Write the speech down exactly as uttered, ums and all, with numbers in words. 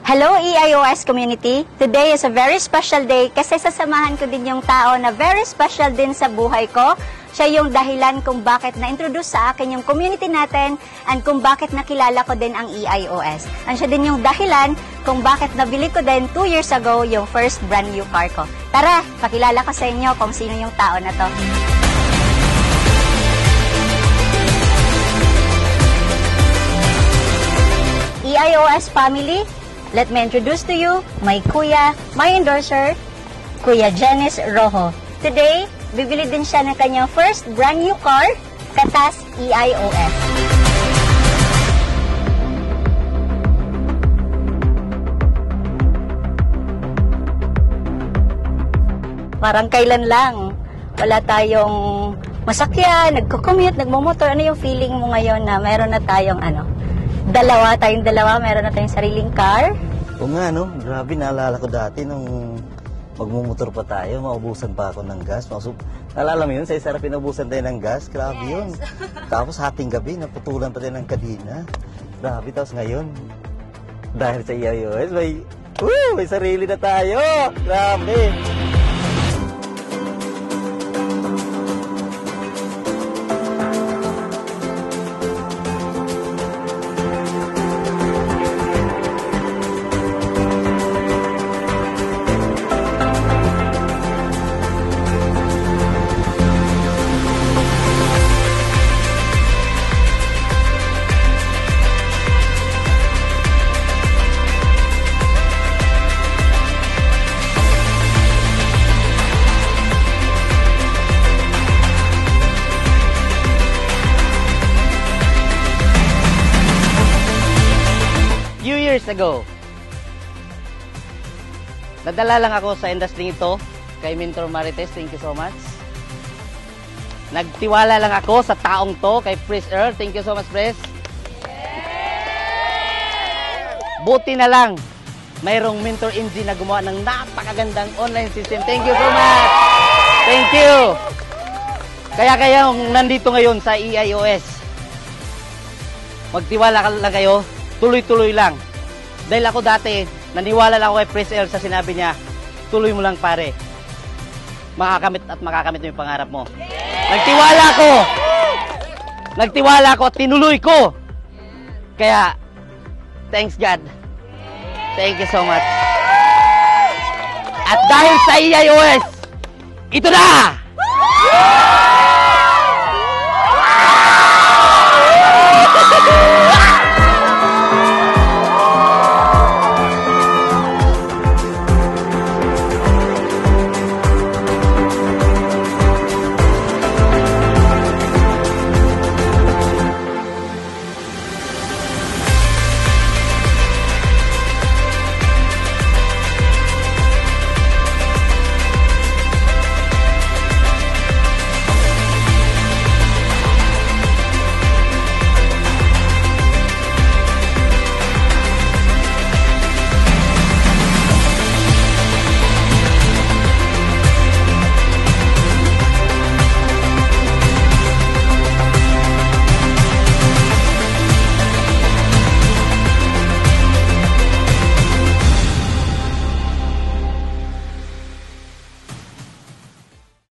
Hello E I O S community! Today is a very special day kasi sasamahan ko din yung tao na very special din sa buhay ko. Siya yung dahilan kung bakit na-introduce sa akin yung community natin and kung bakit nakilala ko din ang E I O S. And siya din yung dahilan kung bakit nabili ko din two years ago yung first brand new car ko. Tara, pakilala ko sa inyo kung sino yung tao na to. E I O S family, let me introduce to you my kuya, my endorser, Kuya Janice Rojo. Today, bibili din siya ng kanyang first brand new car, katas E I O S. Parang kailan lang, wala tayong masakyan, nagko-commute, nagmumotor. Ano yung feeling mo ngayon na meron na tayong ano? Dalawa, tayong dalawa, meron na tayong sariling car. O nga, no? Grabe, naalala ko dati nung magmumotor pa tayo, maubusan pa ako ng gas. Naalala mo yun, sa isarap pinaubusan tayo ng gas? Grabe yes. Yun. Tapos hating gabi, naputulan pa tayo ng kadina. Grabe, tapos ngayon, dahil sa E I O S, may, woo, may sarili na tayo. Grabe. Years ago, nadala lang ako sa industry ito kay Mentor Marites. Thank you so much. Nagtiwala lang ako sa taong to kay Pres Earl. Thank you so much, Pres. Buti na lang mayroong Mentor M G na gumawa ng napakagandang online system. Thank you so much. Thank you. Kaya kaya nandito ngayon sa E I O S, magtiwala lang kayo, tuloy-tuloy lang. Dahil ako dati, naniwala lang ako kay Pres Earl sa sinabi niya, tuloy mo lang pare. Makakamit at makakamit mo yung pangarap mo. Yeah! Nagtiwala ko! Nagtiwala ko, tinuloy ko! Kaya, thanks God. Thank you so much. At dahil sa E I O S, ito na!